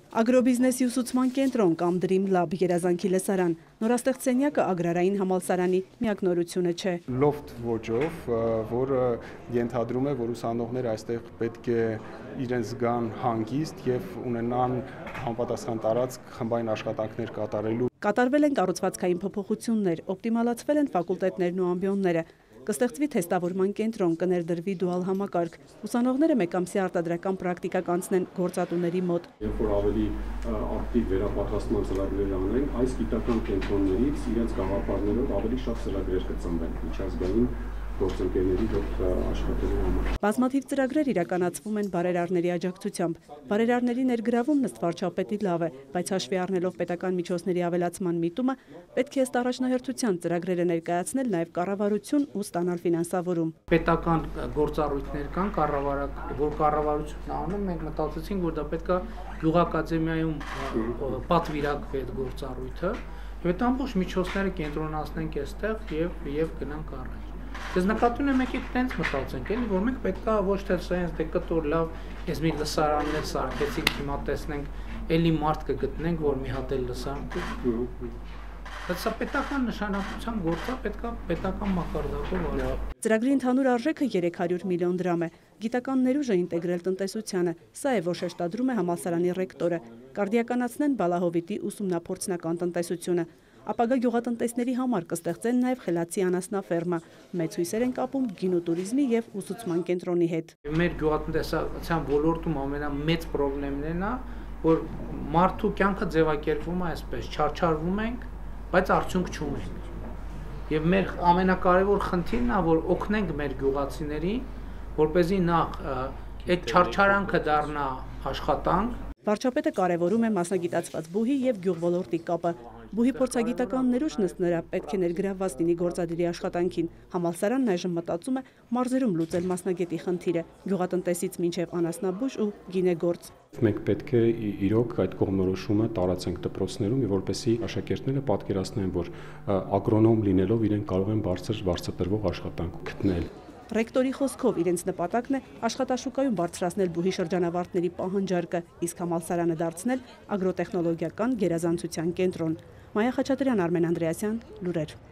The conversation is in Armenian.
Ագրոբիզնեսի ուսուցման կենտրոն կամ Dream Lab երազանքի լսարան նորաստեղծ սենյակը ագրարային համալսարանի միակ նորությունը չէ։ Loft ոճով, որը ենթադրում է, որ ուսանողները այստեղ պետք է իրենց զգան հանգիստ եւ ունենան համապատասխան տարածք խմբային աշխատանքներ կատարելու։ Կատարվել են կառուցվածքային փոփոխություններ, օպտիմալացվել են ֆակուլտետներն ու ամբիոնները։ Կստեղծվի թեստավորման կենտրոն, կներդրվի դուալ համակարգ։ Ուսանողները մեկ ամսի արտադրական պրակտիկա կանցնեն գործատուների մոտ։ Երբ որ ավելի ակտիվ վերապատրաստման ծրագրեր անեն, այս գիտական կենտրոններից իրենց գաղափարներով ավելի շատ ծրագրեր կծնվեն միջազգային գործընկերների հետ աշխատելու համար։ Բազմաթիվ ծրագրեր իրականացվում են բարերարների աջակցությամբ։ Բարերարների ներգրավումն ըստ վարչապետի լավ է, բայց հաշվի առնելով պետական միջոցների ավելացման միտումը, պետք է ըստ առաջնահերթության ծրագրերը ներկայացնել նաև կառավարություն ու ստանալ ֆինանսավորում։ Պետական գործառույթներ կան, որ կառավարությունն անում, մենք մտածեցինք, որ դա պետք է գյուղակադեմիայում պատվիրակվի այդ գործառույթը, եւ այդ ամբողջ միջոցները կենտրոնացնենք այստեղ եւ գնանք առաջ։ Ես նկատի ունեմ եկեք տենց մտածենք, էլի որ մենք պետք է ոչ թե սենց դե կտոր լավ, ես մի լսարաններ սարքեցինք, հիմա տեսնենք, էլի մարդ կգտնենք, որ մի հատ էլ լսարան։ Սա պետական նշանակության գործ է, պետք է պետական մակարդակով արել։ Ծրագրի ընդհանուր արժեքը 300 միլիոն դրամ է։ Գիտական ներուժը ինտեգրել տնտեսությանը, սա է, որ շեշտադրում է համալսարանի ռեկտորը։ Կարդիականացնեն բալահովիտի ուսումնափորձնական տնտեսությունը։ Ապագա գյուղատնտեսների համար կստեղծեն նաև խելացի անասնաֆերմա։ Մեծ հույսեր են կապում գինու տուրիզմի եւ ուսուցման կենտրոնի հետ։ Մեր գյուղատնտեսության ոլորտում ամենամեծ խնդիրն է, որ մարդու կյանքը ձևակերպվում է այսպես, չարչարվում ենք, բայց արդյունք չունենք։ Եվ մեր ամենակարևոր խնդիրն է, որ օգնենք մեր գյուղացիներին, որպեսզի նախ այդ չարչարանքը դառնա աշխատանք։ Վարչապետը կարևորում է մասնագիտացված բուհի եւ գյուղոլորտի կապը։ Բուհի փորձագիտական ներուժն ըստ նրա պետք է ներգրավված լինի գործադիրի աշխատանքին։ Համալսարանն այժմ մտածում է մարզերում լուծել մասնագետի խնդիրը՝ գյուղատնտեսից մինչև անասնաբուժ ու գինեգործ։ Մենք պետք է իրոք այդ կողմնորոշումը տարածենք դպրոցներում, որպեսզի աշակերտները պատկերացնեն, որ ագրոնոմ լինելով իրենք կարող են բարձրտրվող աշխատանք գտնել։ Ռեկտորի խոսքով իրենց նպատակն է աշխատաշուկայում բարձրացնել բուհի շրջանավարտների պահանջարկը, իսկ համալսարանը դարձնել ագրոտեխնոլոգիական գերազանցության կենտրոն։ Մայա Խաչատրյան, Արմեն Անդրեասյան, լուրեր։